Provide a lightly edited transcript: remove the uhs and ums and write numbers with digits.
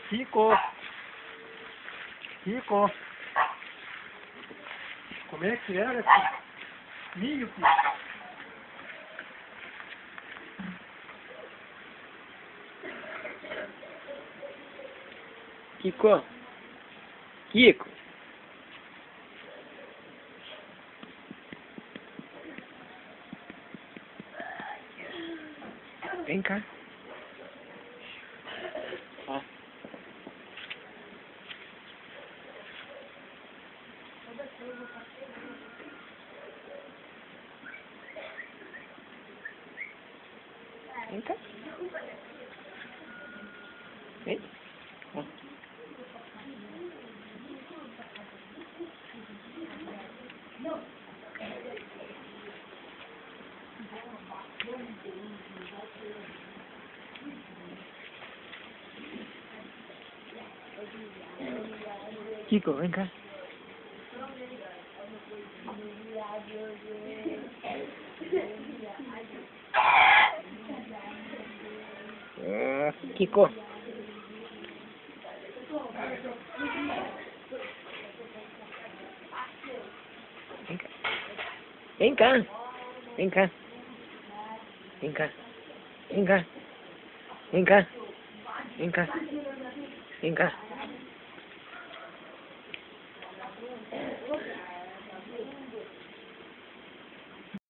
Kiko. Kiko. Como é que era? Milho, filho. Kiko. Kiko. Vem cá. Ó. Vem cá. Vem. Ó. Kiko, vem cá. Kiko. Vem cá. Vem cá. Vem cá. Vem cá. Vem cá. Vem cá. Vem cá. Vem cá.